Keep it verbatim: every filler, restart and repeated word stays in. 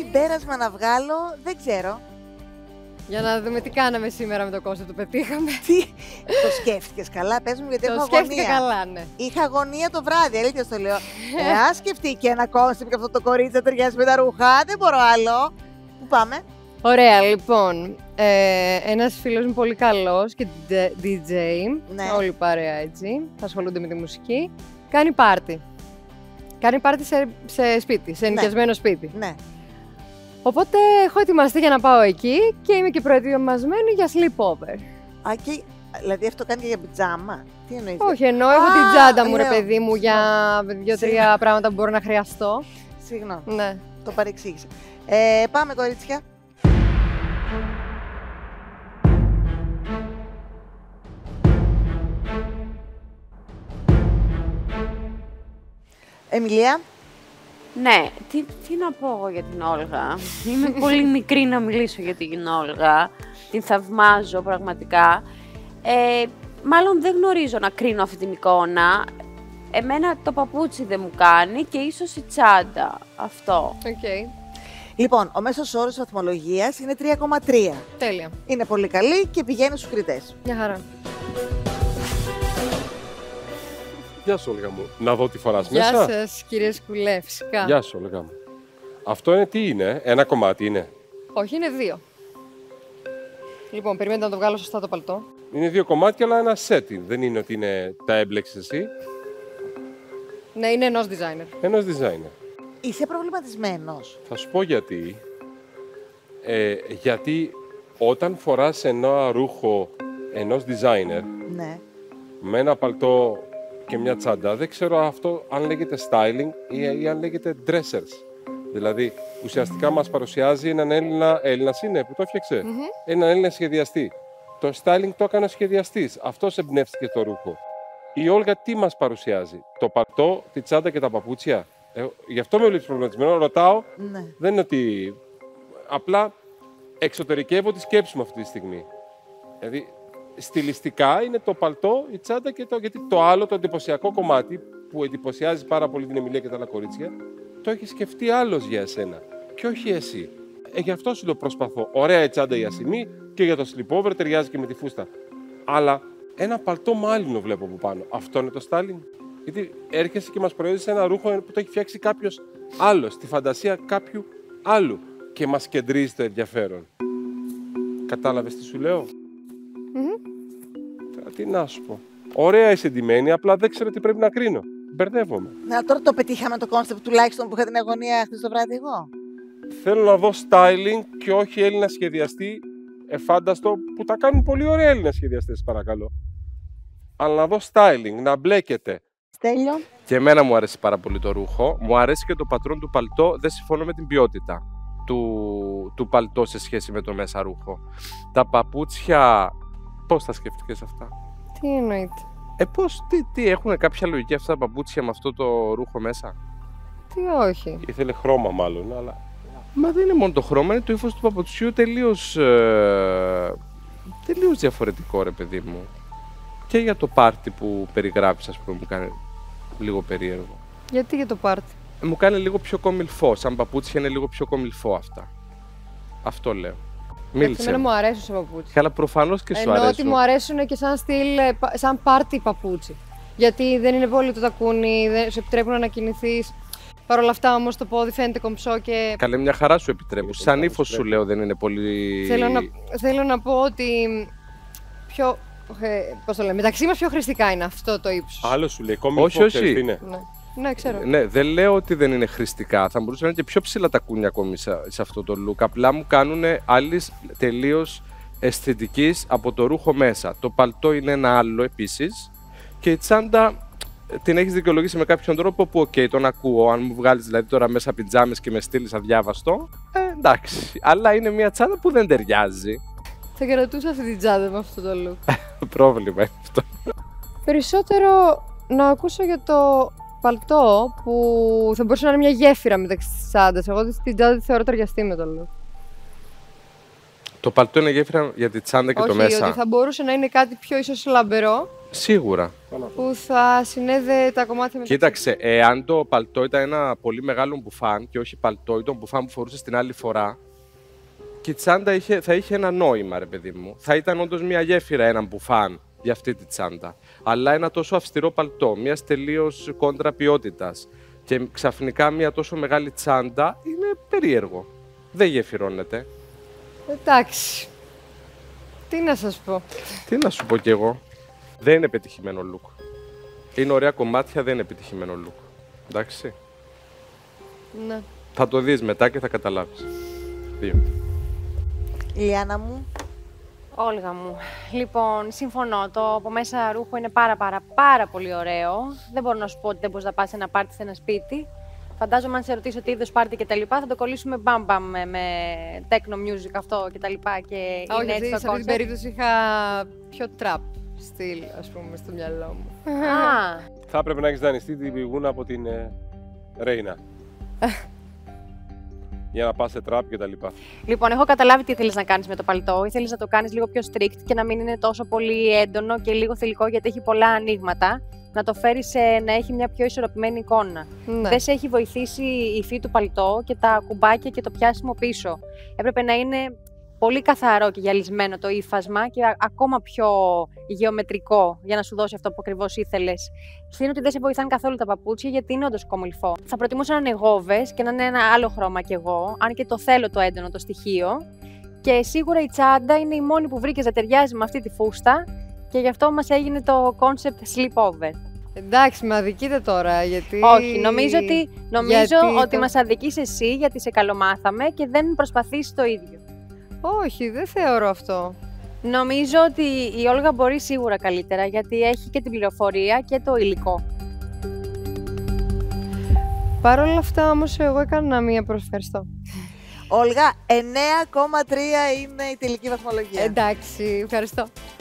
συμπέρασμα να βγάλω, δεν ξέρω. Για να δούμε τι κάναμε σήμερα με το κόνσεπτ που πετύχαμε. Τι, το σκέφτηκες καλά, πες μου, γιατί Το έχω σκέφτηκα αγωνία. καλά, ναι. Είχα αγωνία το βράδυ, αλήθεια στο λέω. ε, ας σκεφτεί και ένα κόνσεπτ και αυτό το κορίτσι θα ταιριάζει με τα ρούχα, δεν μπορώ άλλο. Πού πάμε? Ωραία, λοιπόν. Ε, ένας φίλος μου πολύ καλός και ντι τζέι, Ναι. όλη η παρέα έτσι, θα ασχολούνται με τη μουσική, κάνει πάρτι. Κάνει πάρτι σε, σε σπίτι, σε ενοικιασμένο σπίτι. Ναι. Οπότε έχω ετοιμαστεί για να πάω εκεί και είμαι και προετοιμασμένη για sleepover. Α, και, δηλαδή αυτό κάνει και για πιτζάμα. Τι εννοείς? Όχι, ενώ έχω Α, την τσάντα μου, ρε λέω. παιδί μου, για δύο-τρία πράγματα που μπορώ να χρειαστώ. Συγγνώμη, Ναι. το παρεξήγησα. Ε, πάμε κορίτσια. Εμιλία. Ναι, τι, τι να πω εγώ για την Όλγα. Είμαι πολύ μικρή να μιλήσω για την Όλγα. Την θαυμάζω πραγματικά. Ε, μάλλον δεν γνωρίζω να κρίνω αυτή την εικόνα. Εμένα το παπούτσι δεν μου κάνει και ίσως η τσάντα. Αυτό. Okay. Λοιπόν, ο μέσος όρος βαθμολογίας είναι τρία κόμμα τρία. Τέλεια. Είναι πολύ καλή και πηγαίνει στους κριτές. Μια χαρά. Γεια σου, Όλγα μου. Να δω τι φοράς Γεια μέσα. σας, κύριε Σκουλέ, φυσικά. Γεια σου, Όλγα μου. Αυτό είναι τι είναι, ένα κομμάτι είναι. Όχι, είναι δύο. Λοιπόν, περιμένετε να το βγάλω σωστά το παλτό. Είναι δύο κομμάτια, αλλά ένα setting. Δεν είναι ότι είναι τα έμπλεξες εσύ. Ναι, είναι ενός designer. Ένας designer. Είσαι προβληματισμένος? Θα σου πω γιατί. Ε, γιατί όταν φοράς ένα ρούχο ενός designer Ναι. με ένα παλτό και μια τσάντα, δεν ξέρω αυτό αν λέγεται styling ή, ή αν λέγεται dressers. Δηλαδή, ουσιαστικά μας παρουσιάζει έναν Έλληνα, Έλληνας είναι που το έφτιαξε, Mm-hmm. έναν Έλληνα σχεδιαστή. Το styling το έκανε ο σχεδιαστής, αυτός εμπνεύστηκε το ρούχο. Η Όλγα τι μας παρουσιάζει, το παλτό, τη τσάντα και τα παπούτσια. Ε, γι' αυτό με βλέπεις προβληματισμένο, ρωτάω, Ναι. δεν είναι ότι απλά εξωτερικεύω τη σκέψη μου αυτή τη στιγμή. Δηλαδή, στιλιστικά είναι το παλτό, η τσάντα και το. Γιατί το άλλο, το εντυπωσιακό κομμάτι που εντυπωσιάζει πάρα πολύ την Εμιλία και τα άλλα κορίτσια, το έχει σκεφτεί άλλος για εσένα. Και όχι εσύ. Ε, γι' αυτό σου το προσπαθώ. Ωραία η τσάντα η ασημή και για το sleepover ταιριάζει και με τη φούστα. Αλλά ένα παλτό μάλινο βλέπω από πάνω. Αυτό είναι το styling. Γιατί έρχεσαι και μας προέδειξε ένα ρούχο που το έχει φτιάξει κάποιος άλλος, στη φαντασία κάποιου άλλου. Και μας κεντρίζει το ενδιαφέρον. Κατάλαβες τι σου λέω? Mm-hmm. Τώρα τι να σου πω. Ωραία είσαι ντυμένη, απλά δεν ξέρω τι πρέπει να κρίνω. Μπερδεύομαι. Να, τώρα το πετύχαμε το κόνσεπτ τουλάχιστον που είχα την αγωνία χθες το βράδυ εγώ. Θέλω να δω styling και όχι Έλληνα σχεδιαστή εφάνταστο που τα κάνουν πολύ ωραία Έλληνα σχεδιαστές, παρακαλώ. Αλλά να δω styling, να μπλέκεται. Στέλιο. Και εμένα μου αρέσει πάρα πολύ το ρούχο. Μου αρέσει και το πατρόν του παλτό. Δεν συμφωνώ με την ποιότητα του, του παλτό σε σχέση με το μέσα ρούχο. Τα παπούτσια, πώς τα σκέφτηκες αυτά? Τι εννοείται? Ε, πώς, τι, τι, έχουν κάποια λογική αυτά τα παπούτσια με αυτό το ρούχο μέσα? Τι όχι. Ήθελε χρώμα μάλλον, αλλά... Μα δεν είναι μόνο το χρώμα, είναι το ύφος του παπουτσιού τελείως, ε, τελείως διαφορετικό, ρε παιδί μου. Και για το πάρτι που περιγράφεις, ας πούμε, μου κάνει λίγο περίεργο. Γιατί για το πάρτι? Ε, μου κάνει λίγο πιο κομιλφό, σαν παπούτσια είναι λίγο πιο κομιλφό αυτά. Αυτό λέω. Μίλησε. Εμένα μου αρέσουν σε παπούτσι. Αλλά προφανώς και σου Ενώ αρέσουν. ότι μου αρέσουν και σαν στυλ, ε, πα- σαν πάρτι παπούτσι. Γιατί δεν είναι πολύ το τακούνι, δεν σου επιτρέπουν να κινηθείς. Παρ' όλα αυτά όμως το πόδι φαίνεται κομψό και Καλέ, μια χαρά σου επιτρέπουν. Σαν ύφος σου λέω δεν είναι πολύ. θέλω να, θέλω να πω ότι πιο, ε, πώς το λέμε, μεταξύ μας πιο χρηστικά είναι αυτό το ύψος. Άλλο σου λέει, κόμικ Όχι, φο, όχι. ξέρεις τι είναι. Ναι. Ναι, ξέρω. Ναι, δεν λέω ότι δεν είναι χρηστικά. Θα μπορούσαν να είναι και πιο ψηλά τα κούνια ακόμη σε, σε αυτό το look. Απλά μου κάνουν άλλη τελείως αισθητικής από το ρούχο μέσα. Το παλτό είναι ένα άλλο επίσης. Και η τσάντα την έχεις δικαιολογήσει με κάποιον τρόπο που, οκ, okay, τον ακούω. Αν μου βγάλεις δηλαδή τώρα μέσα πιτζάμες και με στείλεις αδιάβαστο, ε, εντάξει. Αλλά είναι μια τσάντα που δεν ταιριάζει. Θα κρατούσα αυτή την τσάντα με αυτό το look. Πρόβλημα είναι αυτό. Περισσότερο να ακούσω για το παλτό που θα μπορούσε να είναι μια γέφυρα μεταξύ της τσάντας. Εγώ την τσάντα τη θεωρώ ταιριαστή με το look. Το παλτό είναι γέφυρα για τη τσάντα και Όχι, το μέσα. ότι θα μπορούσε να είναι κάτι πιο ίσως λαμπερό Σίγουρα. που θα συνέδε τα κομμάτια μεταξύ. Κοίταξε, εάν το παλτό ήταν ένα πολύ μεγάλο μπουφάν και όχι παλτό, ήταν μπουφάν που φορούσε την άλλη φορά, και η τσάντα είχε, θα είχε ένα νόημα, ρε παιδί μου. Θα ήταν όντως μια γέφυρα ένα μπουφάν για αυτή τη τσάντα. Αλλά ένα τόσο αυστηρό παλτό, μια τελείως κόντρα ποιότητας και ξαφνικά μια τόσο μεγάλη τσάντα είναι περίεργο. Δεν γεφυρώνεται. Εντάξει. Τι να σας πω. Τι να σου πω κι εγώ. Δεν είναι πετυχημένο look. Είναι ωραία κομμάτια, δεν είναι επιτυχημένο look. Εντάξει. Ναι. Θα το δεις μετά και θα καταλάβεις. Δύο. Λιάννα μου. Όλγα μου. Λοιπόν, συμφωνώ. Το από μέσα ρούχο είναι πάρα πάρα πάρα πολύ ωραίο. Δεν μπορώ να σου πω ότι δεν μπορείς να πας σε ένα πάρτι σε ένα σπίτι. Φαντάζομαι αν σε ρωτήσω τι είδος πάρτι και τα λοιπά, θα το κολλήσουμε μπαμπαμ με, με techno music αυτό και τα λοιπά. Και Α, είναι όχι, έτσι σε το αυτή την concept. περίπτωση είχα πιο trap στυλ, ας πούμε, στο μυαλό μου. Α, Θα έπρεπε να έχεις δανειστεί την πηγούνα από την ε, Ρέινα. Για να πας σε τραπ και τα λοιπά. λοιπόν, έχω καταλάβει τι ήθελες να κάνεις με το παλτό. Ήθελες να το κάνεις λίγο πιο strict και να μην είναι τόσο πολύ έντονο και λίγο θηλυκό, γιατί έχει πολλά ανοίγματα. Να το φέρεις σε, να έχει μια πιο ισορροπημένη εικόνα. Ναι. Δεν σε έχει βοηθήσει η υφή του παλτό και τα κουμπάκια και το πιάσιμο πίσω. Έπρεπε να είναι πολύ καθαρό και γυαλισμένο το ύφασμα και α- ακόμα πιο γεωμετρικό για να σου δώσει αυτό που ακριβώς ήθελες. Συν ότι δεν σε βοηθάνε καθόλου τα παπούτσια γιατί είναι όντως κομμωλυφό. Θα προτιμούσα να είναι γόβες και να είναι ένα άλλο χρώμα κι εγώ, αν και το θέλω το έντονο το στοιχείο. Και σίγουρα η τσάντα είναι η μόνη που βρήκες να ταιριάζει με αυτή τη φούστα και γι' αυτό μας έγινε το concept sleepover. Εντάξει, με αδικείτε τώρα, γιατί... Όχι, νομίζω ότι, νομίζω γιατί ότι το- μας αδικείς εσύ γιατί σε καλομάθαμε και δεν προσπαθείς το ίδιο. Όχι, δεν θεωρώ αυτό. Νομίζω ότι η Όλγα μπορεί σίγουρα καλύτερα γιατί έχει και την πληροφορία και το υλικό. Παρ' όλα αυτά, όμως, εγώ έκανα μία προσφέρστο. Όλγα, εννέα κόμμα τρία είναι η τελική βαθμολογία. Εντάξει, ευχαριστώ.